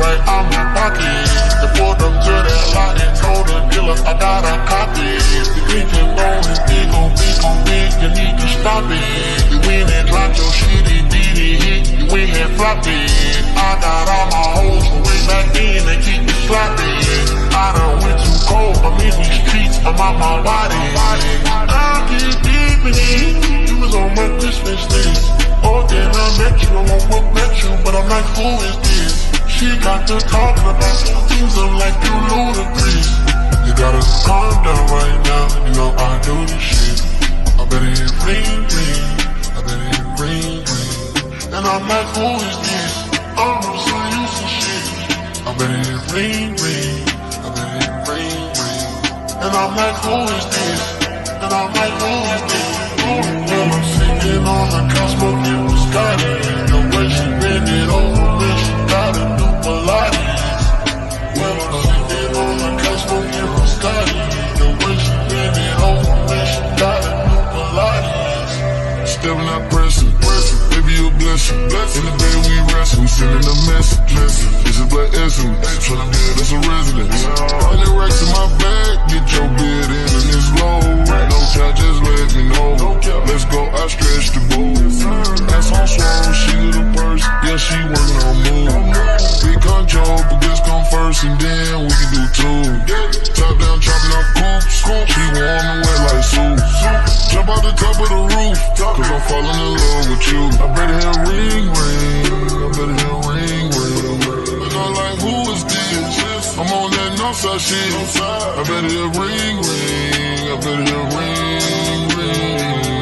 right out my pocket. They pulled up to that lot and told the dealer I got a copy. The green can roll and big on big, you need to stop it. You win and drop your shitty DD hit, you win and flop it. I got all my hoes from way back then, they keep me sloppy. I done went too cold, I'm in these streets, I'm out my body. I get deep in it, you was on my Christmas list. Oh, then I met you, I won't met you, but I'm like, who is this? She got to talking about some things, I'm like, you ludicrous. You gotta calm down right now, you know I do this shit. I better hit ring, ring, I better hit ring, ring. And I'm like, who is this? I'm so used to shit. I better hit ring, ring, I better hit ring, ring. And I'm like, who is this? And I'm like, who is this? Well, I'm sitting on the couch smoking with Scotty. The way she bend it over me, she got a new Pilates. Well, I'm sitting on the couch smoking with Scotty. The way she bend it over me, she got a new Pilates. Stepping out pressing, baby you a blessing. In the day we wrestle, we sending a message. This is black essence, tryna get us a residence. 100 racks in my bag, get your bid in and it's low. No child, just let me know. Let's go, I stretch the boots. Ass on swole, she got a purse, yeah she working on move. Big control, but this come first and then we can do two. Top down, chopping up coops, she warm and wet like soup. Jump out the top of the roof, cause I'm falling in love with you. I better hear ring, ring, I better hear ring, ring. And I'm like, who is this? I'm on that Northside shit. I better hear ring, ring, I better hear ring, ring.